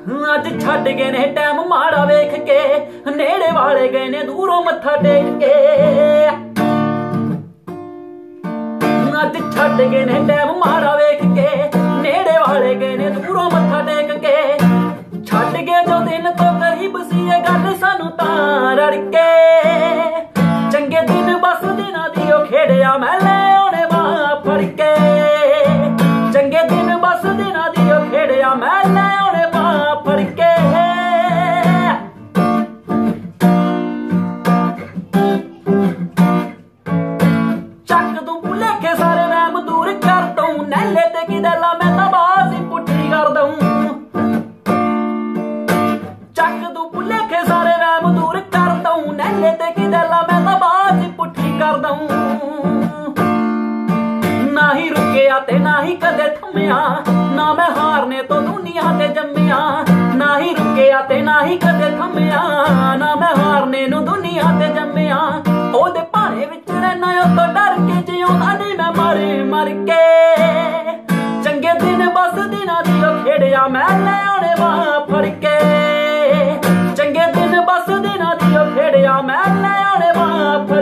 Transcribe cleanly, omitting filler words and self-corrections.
अज छड्ड गए ने टैम माड़ा वेख के, नेड़े वाले गए ने दूरों मत्था टेक के। अज छड्ड गए ने टैम माड़ा वेख के, नेड़े वाले गए ने दूरों मत्था टेक के। छड्ड गए जो दिन तो करीब सी ये गल सानू तां रड़के। चंगे दिन बस दिनां दी ओ खेड़िया मैं ले आने बां फड़ के। चंगे दिन बस दिनां दी ओ खेड़िया मैं ले आने बां फड़ के। चक दूं भुलेखे सारे वहम दूर कर दूं, नैले ते की दला मैं तां बाज ही पुट्ठी कर दूं। चक दूं भुलेखे सारे वहम दूर कर दूं, नैले ते की दला मैं तां बाज ही पुट्ठी कर दूं। ना ही रुकिया ते ना ही कदे थमिया, ना मैं हारने तो दुनिया ते जम्मिया। ना ही रुकिया ते ना ही कदे थमिया, ना मैं हारने नू दुनिया ते जम्मिया। ओदे भाने विच रहना ओ तो डर के जिउंदा नहीं मैं मर मर के। चंगे दिन बस दिनां दी ओ खेड़िया मैं ले आने बां फड़ के। चंगे दिन बस दिनां दी ओ खेड़िया मैं ले आने बां